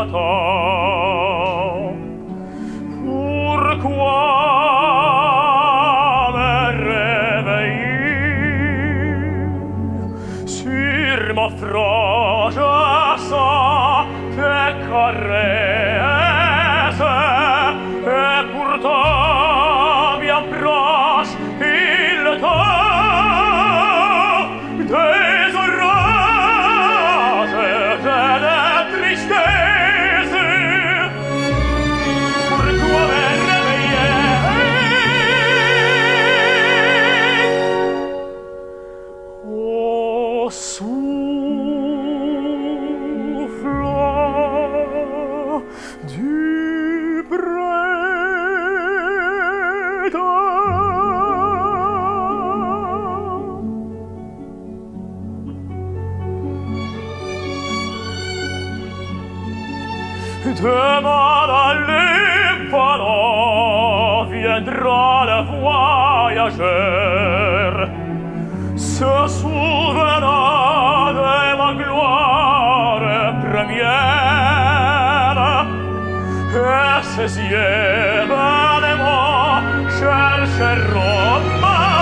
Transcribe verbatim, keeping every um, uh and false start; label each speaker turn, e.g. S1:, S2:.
S1: t'attends. Pourquoi me réveiller sur ma frange sans tes caresses, et pourtant bien proche il temps des orages et de tristesse. Pourquoi me réveiller au souffle du demain dans les vallons viendra le voyageur, se souvenant de ma gloire première, et ses yeux valemment chercheront ma